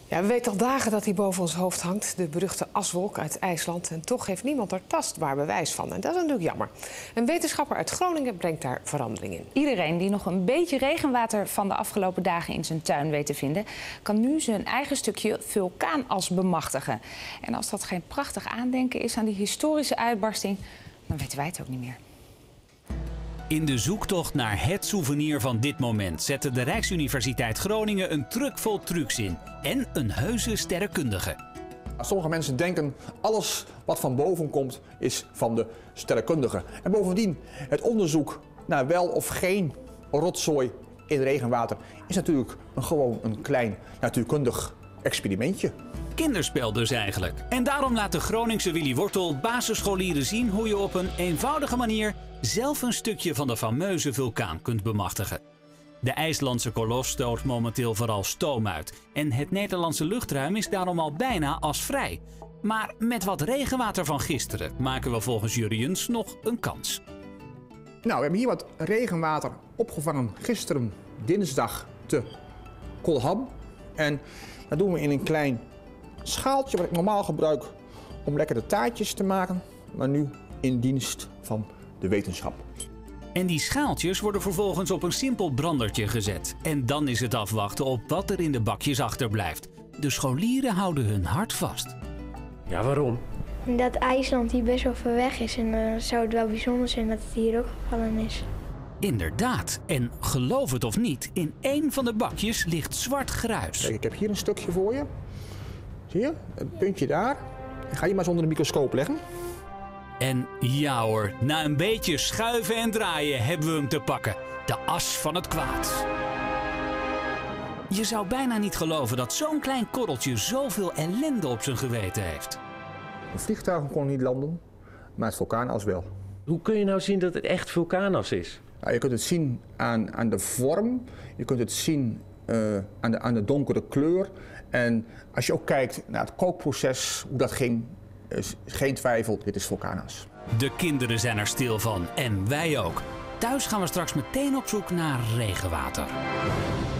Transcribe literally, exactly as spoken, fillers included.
Ja, we weten al dagen dat hij boven ons hoofd hangt, de beruchte aswolk uit IJsland. En toch heeft niemand er tastbaar bewijs van. En dat is natuurlijk jammer. Een wetenschapper uit Groningen brengt daar verandering in. Iedereen die nog een beetje regenwater van de afgelopen dagen in zijn tuin weet te vinden, kan nu zijn eigen stukje vulkaanas bemachtigen. En als dat geen prachtig aandenken is aan die historische uitbarsting, dan weten wij het ook niet meer. In de zoektocht naar het souvenir van dit moment zette de Rijksuniversiteit Groningen een truck vol trucs in. En een heuse sterrenkundige. Sommige mensen denken alles wat van boven komt is van de sterrenkundige. En bovendien, het onderzoek naar wel of geen rotzooi in regenwater is natuurlijk een, gewoon een klein natuurkundig experimentje. Kinderspel dus eigenlijk. En daarom laat de Groningse Willy Wortel basisscholieren zien hoe je op een eenvoudige manier zelf een stukje van de fameuze vulkaan kunt bemachtigen. De IJslandse kolos stoot momenteel vooral stoom uit. En het Nederlandse luchtruim is daarom al bijna asvrij. Maar met wat regenwater van gisteren maken we volgens Jurriëns nog een kans. Nou, we hebben hier wat regenwater opgevangen gisteren dinsdag te Kolham. En dat doen we in een klein schaaltje wat ik normaal gebruik om lekkere taartjes te maken. Maar nu in dienst van de wetenschap. En die schaaltjes worden vervolgens op een simpel brandertje gezet. En dan is het afwachten op wat er in de bakjes achterblijft. De scholieren houden hun hart vast. Ja, waarom? Dat IJsland hier best wel ver weg is en dan uh, zou het wel bijzonder zijn dat het hier ook gevallen is. Inderdaad. En geloof het of niet, in één van de bakjes ligt zwart gruis. Kijk, ik heb hier een stukje voor je. Zie je? Een puntje daar. Ik ga je maar eens onder de microscoop leggen. En ja hoor, na een beetje schuiven en draaien hebben we hem te pakken. De as van het kwaad. Je zou bijna niet geloven dat zo'n klein korreltje zoveel ellende op zijn geweten heeft. De vliegtuigen konden niet landen, maar het vulkaanas wel. Hoe kun je nou zien dat het echt vulkaanas is? Nou, je kunt het zien aan, aan de vorm, je kunt het zien uh, aan, de, aan de donkere kleur. En als je ook kijkt naar het kookproces, hoe dat ging, is geen twijfel, dit is vulkaanas. De kinderen zijn er stil van en wij ook. Thuis gaan we straks meteen op zoek naar regenwater.